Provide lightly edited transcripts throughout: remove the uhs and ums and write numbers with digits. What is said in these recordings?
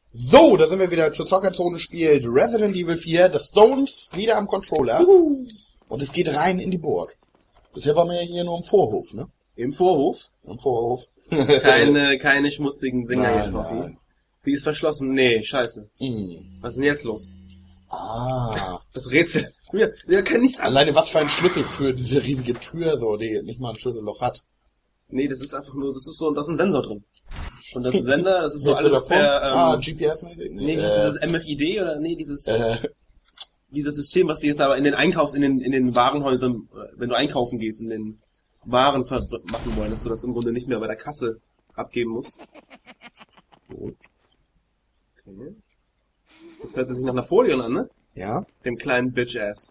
So, da sind wir wieder zur Zockerzone, spielt Resident Evil 4, The Stones, wieder am Controller. Und es geht rein in die Burg. Bisher waren wir ja hier nur im Vorhof, ne? Im Vorhof? Im Vorhof. Keine schmutzigen Singer Nein, jetzt, Hoffi. nein. Die ist verschlossen. Nee, scheiße. Was ist denn jetzt los? Ah. Das Rätsel. Ja, kann nichts an. Alleine was für ein Schlüssel für diese riesige Tür, so, die nicht mal ein Schlüsselloch hat. Nee, das ist einfach nur, da ist ein Sensor drin. Und das ist ein Sender, das ist so Jetzt alles davon? per, GPS-mäßig? nee, dieses MFID oder, nee, dieses System, was die jetzt aber in den in den Warenhäusern, wenn du einkaufen gehst und den Waren machen wollen, dass du das im Grunde nicht mehr bei der Kasse abgeben musst. So. Okay. Das hört sich nach Napoleon an, ne? Ja. Dem kleinen Bitch-Ass.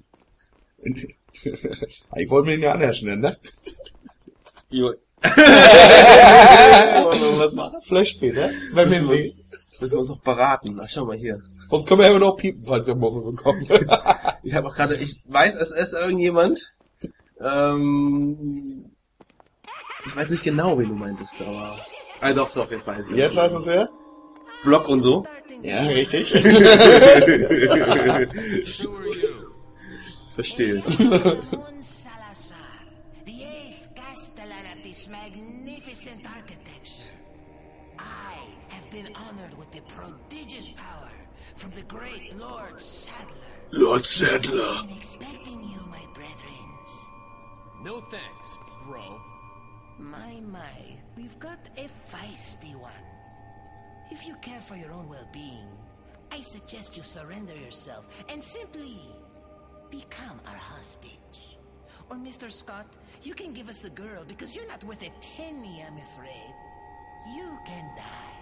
Ich wollte mich nicht anders nennen, ne? Jo. Was machen? Vielleicht später. Wenn wir Müssen wir uns noch beraten. Ach, schau mal hier. Sonst können wir immer noch piepen, falls wir Muffel bekommen. Ich weiß, es ist irgendjemand. Ich weiß nicht genau, wen du meintest, aber... Ah, doch, jetzt weiß ich. Jetzt heißt es ja? Block und so. Ja, richtig. Verstehe. From the great Lord Sadler. Lord Sadler. I'm expecting you, my brethren. No thanks, bro. My, we've got a feisty one. If you care for your own well-being, I suggest you surrender yourself and simply become our hostage. Or Mr. Scott, you can give us the girl because you're not worth a penny, I'm afraid. You can die.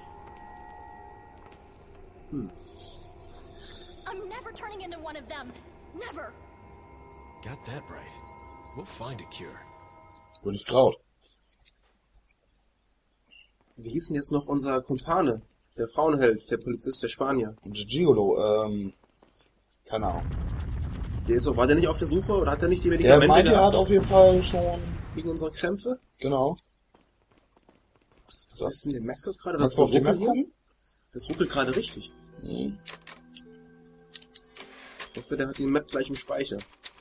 I'm never turning into one of them. Never. Got that right. We'll find a cure. Grünes Kraut. Wie hieß denn jetzt noch unser Kumpane? Der Frauenheld, der Polizist, der Spanier. Gigolo, keine Ahnung. War der nicht auf der Suche oder hat er nicht die Der Medikamente meinte, er hat gehabt auf jeden Fall schon... gegen unsere Krämpfe? Genau. Was ist denn hier? Merkst du das gerade? Kannst du auf die Map gucken? Das ruckelt gerade richtig. Ich hoffe, der hat die Map gleich im Speicher.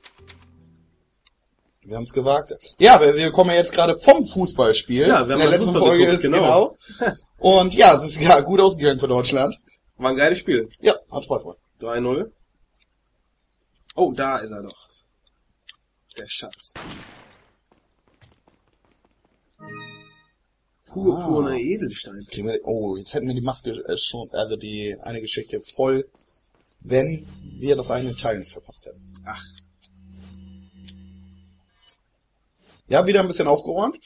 Wir haben es gewagt. Ja, wir kommen ja jetzt gerade vom Fußballspiel. Ja, wir haben in der mal letzten Fußball Folge geguckt, genau. Und ja, es ist ja gut ausgegangen für Deutschland. War ein geiles Spiel. Ja, hat Spaß gemacht. 3-0. Oh, da ist er doch. Der Schatz. Purpurne Edelstein. Jetzt hätten wir die Maske schon, also die eine Geschichte voll, wenn wir das eine Teil nicht verpasst hätten. Ach. Ja, wieder ein bisschen aufgeräumt.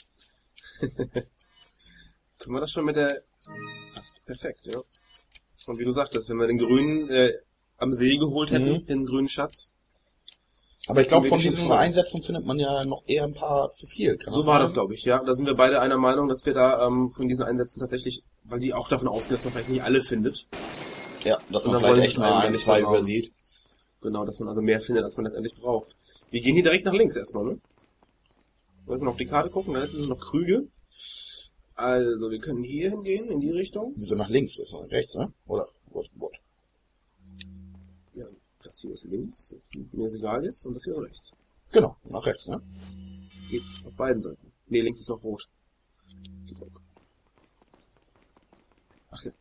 Können wir das schon mit der... Passt perfekt, ja. Und wie du sagtest, wenn wir den grünen am See geholt hätten, den grünen Schatz. Aber ich glaube, von diesen diesen Einsätzen findet man ja noch eher ein paar zu viel. So war das, glaube ich, ja. Da sind wir beide einer Meinung, dass wir da von diesen Einsätzen tatsächlich, weil die auch davon ausgehen, dass man vielleicht nicht alle findet. Ja, dass Und man dann vielleicht echt wollen mal wir ein, nicht zwei versauen. übersieht. Genau, dass man also mehr findet, als man letztendlich braucht. Wir gehen hier direkt nach links erstmal, ne? Wollten wir auf die Karte gucken, da hinten sind noch Krüge. Also, wir können hier hingehen, in die Richtung. Wieso nach links? Das ist nach rechts, ne? Oder? What? Ja, das hier ist links. Mir ist egal jetzt. Und das hier ist rechts. Genau, nach rechts, ne? Geht auf beiden Seiten. Ne, links ist noch rot. Ach ja.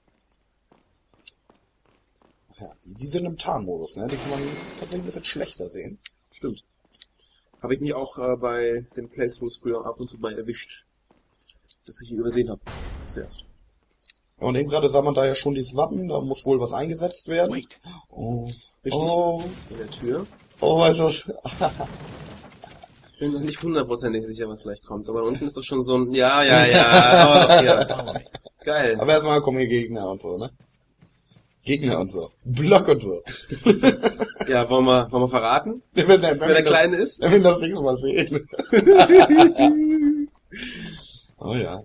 Ach ja, die sind im Tarnmodus, ne? Die kann man tatsächlich ein bisschen schlechter sehen. Stimmt. Habe ich mich auch bei den Playthroughs früher ab und zu bei erwischt. Dass ich ihn übersehen habe. Zuerst. Und eben gerade sah man da ja schon dieses Wappen, da muss wohl was eingesetzt werden. Wait. Oh, Richtig. oh, In der Tür. oh, weißt du was? Ich bin noch nicht hundertprozentig sicher, was vielleicht kommt. Aber unten ist doch schon so ein... Ja. Aber ja. Geil. Aber erstmal kommen hier Gegner und so, ne? Gegner und so. Block und so. Ja, wollen wir verraten? Wenn Wer der Kleine ist? Wenn wir das nächste Mal sehen. Oh ja.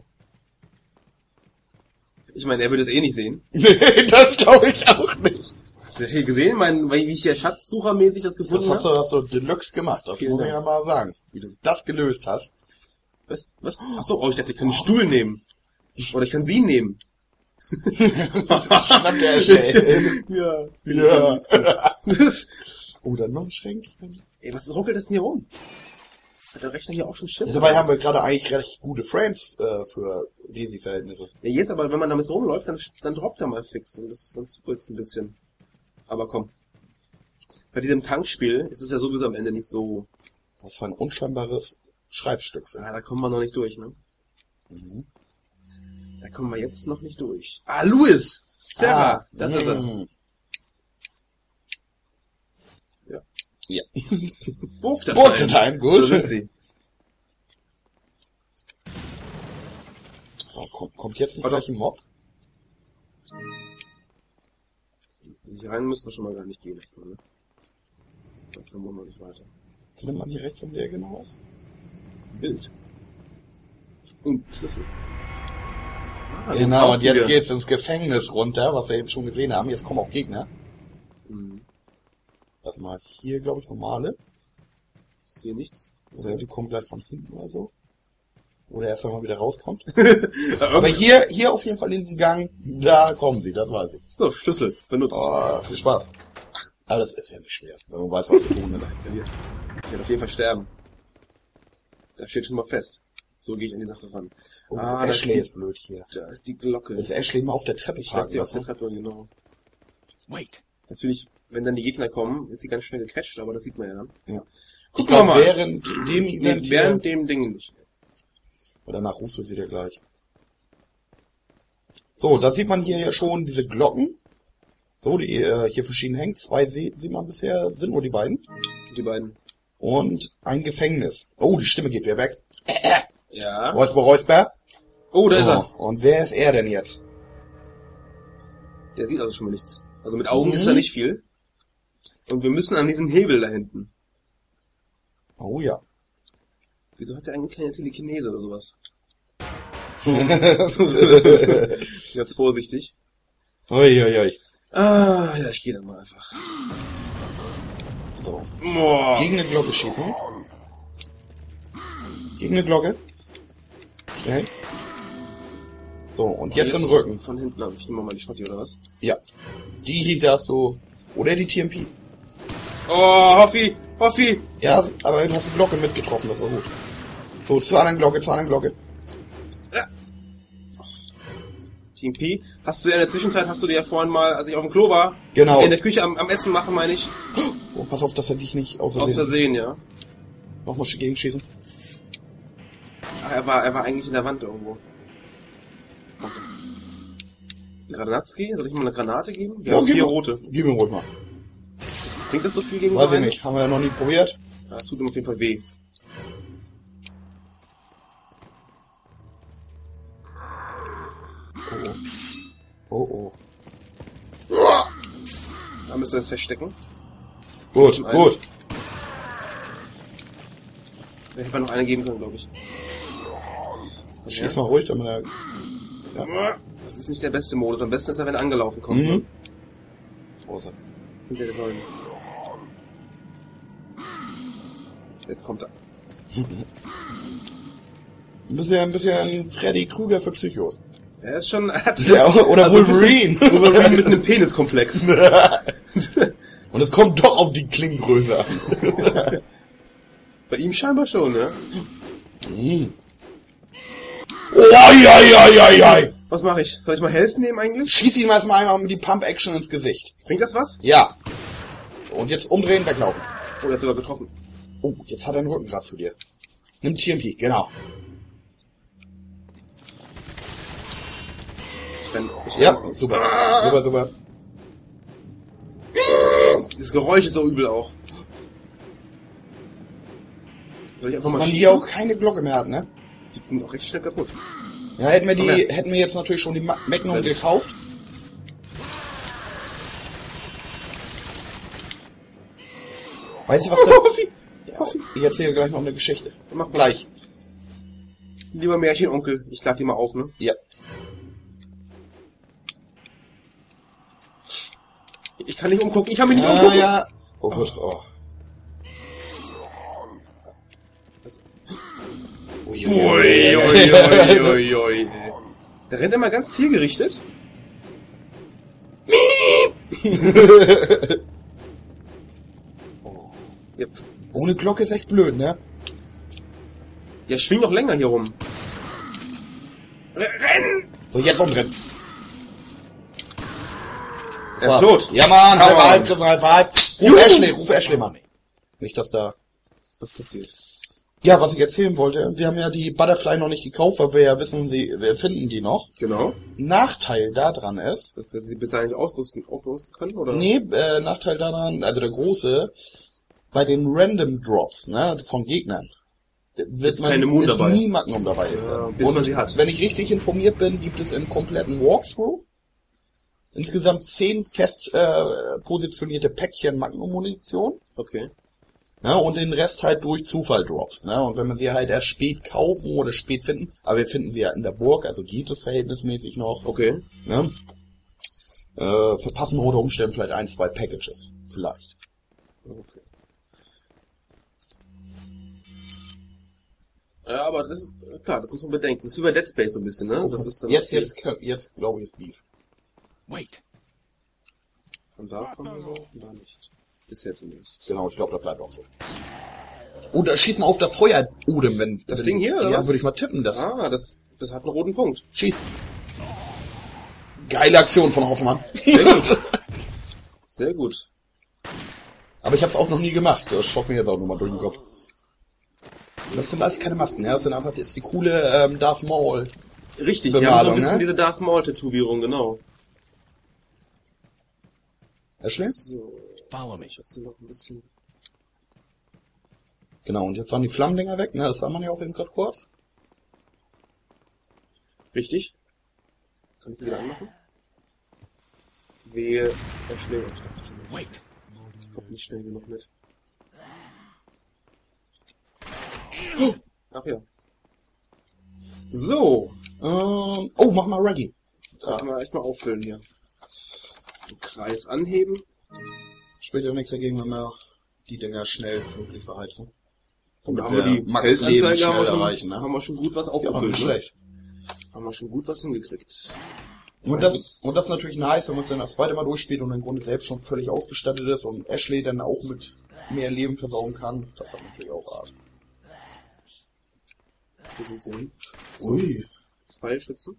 Ich meine, er würde es eh nicht sehen. Nee, das glaube ich auch nicht. Hast du hier gesehen, wie ich hier Schatzsuchermäßig das gefunden Das habe? hast du Deluxe gemacht, das Vielen muss ich Dank. ja mal sagen. Wie du das gelöst hast. Was? Achso, ich dachte, ich kann einen Stuhl nehmen. Oder ich kann sie nehmen. Schnappt der schnell. Ja. Ja. Das, Oder noch ein Schränkchen. ey, was ruckelt das denn hier rum? Hat der Rechner hier auch schon Schiss? Dabei oder haben wir was? gerade eigentlich recht gute Frames für Resi-Verhältnisse. Ja, jetzt aber, wenn man damit so rumläuft, dann droppt er mal fix. Und das dann zuppelt's ein bisschen. Aber komm. Bei diesem Tankspiel ist es ja sowieso am Ende nicht so... Was für ein unscheinbares Schreibstück. Ah, da kommen wir noch nicht durch, ne? Mhm. Da kommen wir jetzt noch nicht durch. Ah, Louis! Sarah! Das ist er. Ja. Ja. Burgdateien. Burgdateien, gut. Da sind sie. So, kommt jetzt nicht Warte. gleich ein Mob? Hier rein müssen wir schon mal gar nicht gehen lassen, ne? Da kommen wir noch nicht weiter. Findet man hier rechts um die Ecke noch was? Bild. Und Schlüssel. Ah, Genau, und jetzt wieder. geht's ins Gefängnis runter, was wir eben schon gesehen haben. Jetzt kommen auch Gegner. Hm. Lass mal hier, glaube ich, normale. Ist hier nichts. Also, die kommen gleich von hinten oder so. Oder erst wenn man wieder rauskommt. Aber Aber hier auf jeden Fall in den Gang, da kommen sie, das weiß ich. so, Schlüssel benutzt. Oh, viel Spaß. Aber das ist ja nicht schwer, wenn man weiß, was zu tun ist. Ich werde auf jeden Fall sterben. Das steht schon mal fest. So gehe ich an die Sache ran. Oh, Ah, Ashley das ist blöd hier. Da ist die Glocke. Jetzt Ashley mal auf der Treppe Ich lasse parken die aus der lassen. Treppe, genau. Wait. Natürlich, wenn dann die Gegner kommen, ist sie ganz schnell gecatcht, aber das sieht man ja dann. Ja. Ich Gucken wir glaube, mal. während dem Nee, Event während hier... dem Ding nicht. Und danach rufst du sie dir gleich. So, da sieht man hier ja schon diese Glocken. So, die hier verschieden hängen. Zwei sieht man bisher, sind nur die beiden. Die beiden. Und ein Gefängnis. Oh, die Stimme geht wieder weg. Ja. Räusper. Oh, da so, ist er. Und wer ist er denn jetzt? Der sieht also schon mal nichts. Also mit Augen Mhm. ist er nicht viel. Und wir müssen an diesem Hebel da hinten. Oh ja. Wieso hat der eigentlich keine Telekinese oder sowas? Ganz vorsichtig. Uiuiui. Ah, ja, ich gehe dann mal einfach. So. Boah. Gegen eine Glocke schießen. Gegen eine Glocke. Schnell. So, und jetzt im Rücken. Von hinten ab. Ich nehme mal die Schotti oder was? Ja. Die darfst du... Oder die TMP. Oh, Hoffi! Hoffi! Ja, aber du hast die Glocke mitgetroffen, das war gut. So, zur anderen Glocke, zur anderen Glocke. Team P. Hast du ja in der Zwischenzeit, hast du dir ja vorhin mal, als ich auf dem Klo war, Genau. in der Küche am Essen machen, meine ich, Oh, pass auf, dass er dich nicht aus außersehen... Versehen, ja. Nochmal gegenschießen. Ach, er war eigentlich in der Wand irgendwo. Granatski? Soll ich mal eine Granate geben? Wir haben 4 gib rote. Gib mir ruhig mal. Bringt das so viel gegen Weiß so ich einen? nicht, haben wir ja noch nie probiert. Ja, das tut ihm auf jeden Fall weh. Oh. Da müsst ihr das verstecken. Gut, Zum einen. gut. Da hätte man noch eine geben können, glaube ich. Schieß mal ruhig, damit er... Ja. Das ist nicht der beste Modus. Am besten ist er, wenn er angelaufen kommt. Ne? Mhm. Große. Hinter der Säule. Jetzt kommt er. Ein bisschen Freddy Krüger für Psychos. Er ist schon... Er hat Ja, oder also ein bisschen Wolverine. Wolverine mit einem Peniskomplex. Und es kommt doch auf die Klingengröße an. Bei ihm scheinbar schon, ne? Mhm. Oi. Was mache ich? Soll ich mal helfen nehmen eigentlich? Schieß ihm erstmal einmal mit die Pump-Action ins Gesicht. Bringt das was? Ja. Und jetzt umdrehen, weglaufen. Oh, er hat sogar getroffen. Oh, jetzt hat er einen Rückengrat zu dir. Nimm TMP, genau. Ja, super. Super. Das Geräusch ist so übel auch. Soll ich einfach Dass mal man schießen? hier auch keine Glocke mehr hat, ne? Die ging auch recht schnell kaputt. Ja, hätten wir Komm her. jetzt natürlich schon die Magnum Selbst. gekauft. Weißt du, was da... Hoffi! Ja, ich erzähle gleich noch eine Geschichte. Mach mal. Gleich. Lieber Märchenonkel, ich lade die mal auf, ne? Ja. Ich kann nicht umgucken, ich kann mich nicht umgucken. Ja. Oh Gott, oh. Ui. Der rennt immer ganz zielgerichtet. Ja, Ohne Glocke ist echt blöd, ne? ja, schwing doch länger hier rum. Renn! So, jetzt umdrehen. Er ist tot. Ja, Mann, Come on. High Five. Ruf Ashley, Mann. Nicht, dass da was passiert. Ja, was ich erzählen wollte, wir haben ja die Butterfly noch nicht gekauft, weil wir ja wissen, wir finden die noch. Genau. Nachteil daran ist... Dass wir sie bis dahin nicht aufrüsten können, oder? Nee, Nachteil daran, also der große, bei den Random Drops, ne, von Gegnern, Ist keine Moon dabei. nie Magnum dabei. Ja, bis man sie hat. Wenn ich richtig informiert bin, gibt es im kompletten Walkthrough insgesamt 10 fest positionierte Päckchen Magnum-Munition. Okay. Ne, und den Rest halt durch Zufall-Drops. Ne? Und wenn man sie halt erst spät kaufen oder spät finden, aber wir finden sie ja in der Burg, also geht es verhältnismäßig noch. Okay. Ne? Verpassen wir unter Umständen vielleicht 1, 2 Packages. Vielleicht. Okay. Ja, aber das ist, klar, das muss man bedenken. Das ist wie bei Dead Space so ein bisschen, ne? Das ist dann Jetzt glaube ich, ist Beef. Wait. Von da kommen wir so, von da nicht. Bisher zumindest. Genau, ich glaube, das bleibt auch so. Oh, da schieß mal auf das Feuer, Odem, wenn... Das wenn, Ding hier, oder ja, was? würde ich mal tippen, das... Ah, das hat einen roten Punkt. Schieß. Geile Aktion von Hoffmann. Sehr gut. Sehr gut. Aber ich habe es auch noch nie gemacht. Das schoss mir jetzt auch nochmal durch den Kopf. Das sind alles keine Masken, ja. Das sind einfach, das ist die coole Darth Maul. Richtig, die Bemalung, haben so ein bisschen ne? diese Darth Maul-Tätowierung, genau. Ashley? So, Follow me. ich hab's noch ein bisschen... Genau, und jetzt waren die Flammendinger weg, ne? Das sah man ja auch eben gerade kurz. Richtig. Kann ich sie wieder anmachen? Wehe, er schlägt. Ich dachte schon, Wait. ich komm nicht schnell genug mit. Ach ja. So. Oh, mach mal ready. Da können wir echt mal auffüllen hier. Den Kreis anheben. Später nichts dagegen, wenn wir die Dinger schnell möglich verheizen. Und da haben wir wir die Max Leben Heldanzeige haben wir, schnell schon, erreichen, ne? haben wir schon gut was Ja, aber aufgefüllt. nicht schlecht. Haben wir schon gut was hingekriegt. Und das ist natürlich nice, wenn man es dann das zweite Mal durchspielt und im Grunde selbst schon völlig ausgestattet ist und Ashley dann auch mit mehr Leben versorgen kann. Das hat natürlich auch Art. Wo sind sie hin? Ui. 2 Schützen.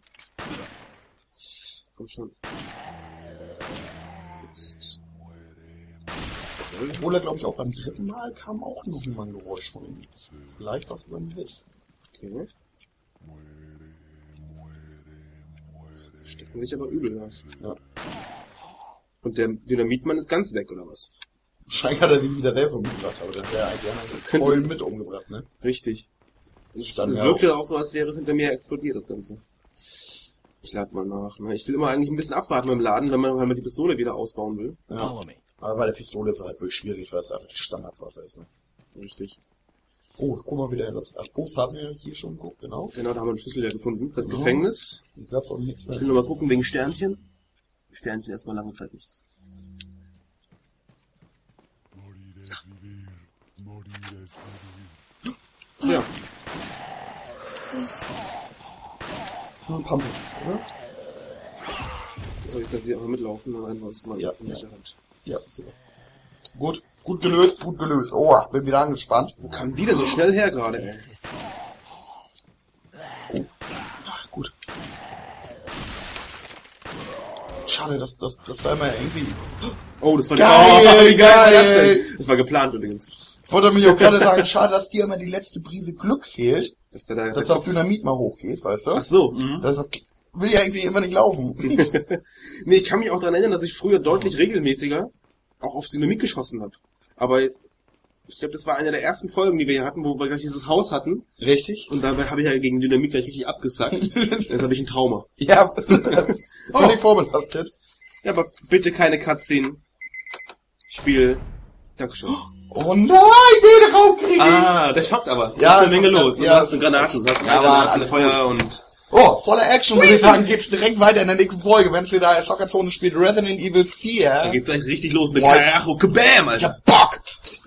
Komm schon. Jetzt. Obwohl er, glaube ich, auch beim dritten Mal kam auch noch mal ein Geräusch von ihm. Vielleicht was über den Hit. Okay. Stecken sich aber übel aus. Ja. Und der Dynamitmann ist ganz weg, oder was? Wahrscheinlich hat er sich wieder selber umgebracht, aber dann wäre eigentlich das könnte voll es- mit umgebracht, ne? Richtig. Es Stand ja wirkte auch so, als wäre es hinter mir explodiert, das Ganze. Ich lade mal nach. Ne? Ich will immer eigentlich ein bisschen abwarten beim Laden, wenn man die Pistole wieder ausbauen will. Ja. Follow me. Aber bei der Pistole ist es halt wirklich schwierig, weil es einfach die Standardwaffe ist, ne? Richtig. Oh, guck mal wieder, das Post hatten wir hier schon geguckt, genau. Genau, da haben wir einen Schlüssel ja gefunden. Für das Genau. Gefängnis. Ich glaub's auch nichts Ich mehr. will nur mal gucken wegen Sternchen. Sternchen erstmal lange Zeit nichts. Ja, Pumping, oder? soll ich dann sie auch mitlaufen und ansonsten mal Ja, in ja. Sicherheit. Ja, super. Gut gelöst, gut gelöst. Oh, bin wieder angespannt. Wo kam die denn so schnell her gerade, ey? Ach, gut. Schade, das war immer irgendwie... Oh, das war Geil, wie geil war das geil. denn? Das war geplant übrigens. Ich wollte mich auch gerade sagen, schade, dass dir immer die letzte Prise Glück fehlt, Dass da dass das Dynamit mal hochgeht, weißt du? Ach so. Das will ja irgendwie immer nicht laufen. Nee, ich kann mich auch daran erinnern, dass ich früher deutlich regelmäßiger auch auf Dynamit geschossen habe. Aber ich glaube, das war eine der ersten Folgen, die wir hier hatten, wo wir gleich dieses Haus hatten. Richtig? Und dabei habe ich ja gegen Dynamit gleich richtig abgesackt. Jetzt habe ich ein Trauma. Ja, völlig vorbelastet. Ja, aber bitte keine Cutscene. Spiel. Dankeschön. Oh nein, den Raum krieg ich! Ah, der schockt aber. Ja, Da ist eine Menge das- los. Und ja, du hast eine Granaten. Du hast ja, eine Mann, Granaten, alles Feuer und... Oh, voller Action, würde ich sagen, geht's direkt weiter in der nächsten Folge, wenn es wieder Soccer Zone spielt. Resident Evil 4. Da geht's gleich richtig los mit Boah. Karacho Kabam, Ich Alter. hab Bock!